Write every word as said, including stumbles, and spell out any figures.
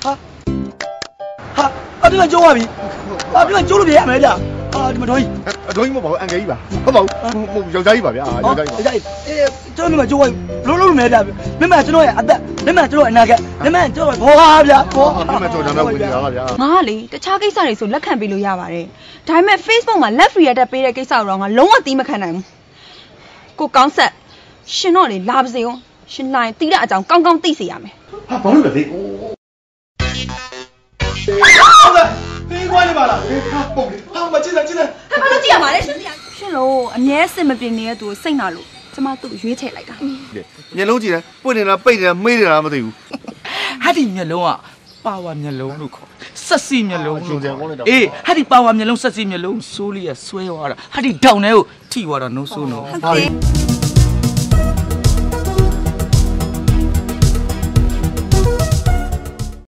ဟာဟာအတူကကျိုးသွားပြီအတူကကျိုးလို့ပြရမယ်ဗျာအာဒီမတော်ကြီးအတော်ကြီးမဟုတ်ပါဘူးအန်ကယ်ကြီးပါဟုတ်ပါဘူးယောက်ျားကြီးပါဗျာယောက်ျားကြီးပါယောက်ျားကြီးအေးကျွန်တော်ကကျိုးလုံးလုံးမယ်ဗျာမင်းမကျွန်တော်ရဲ့အသက်မင်းမကျွန်တော်အနာကမင်းမကျွန်တော်ဘောပါဗျာဘောမင်းမကျွန်တော်တော့ဝင်နေတာပါဗျာငါလေတခြားကိစ္စတွေဆိုလက်ခံပေးလို့ရပါတယ်ဒါပေမဲ့ Facebook မှာ left react ပေးတဲ့ကိစ္စတော့ငါလုံးဝသီးမခံနိုင်ဘူးကိုကောင်းဆက်ရှင်တော့လေလာပါစေဦးရှင်နိုင်တီးတဲ့အကြောင်းကောင်းကောင်းသိစေရမယ်ဟာဘာလို့လဲလေဟုတ်ကဲ့ပြီးသွားနေပါလားဟာပုံလေးဟာမကြည့်စမ်းကြည့်စမ်းဟာဘာလို့ကြည့်ရမှာလဲရှင်ရှင်လို့အမြဲစင်မပြင်းနေတဲ့သူကိုစိတ်နာလို့ကျမသူ့ရွေးချယ်လိုက်တာမျက်လုံးကြည့်တယ်ပွင့်နေတာပိတ်နေတာမေးနေတာမသိဘူးဟာဒီမျက်လုံးကပါဝါမျက်လုံးလို့ခေါ်ဆက်စီမျက်လုံးလို့အေးဟာဒီပါဝါမျက်လုံးဆက်စီမျက်လုံးဆိုးလေးရဆွဲသွားတာဟာဒီဒေါင်ထဲကိုထိသွားတာနိုးဆိုးနော်ဟုတ်တယ်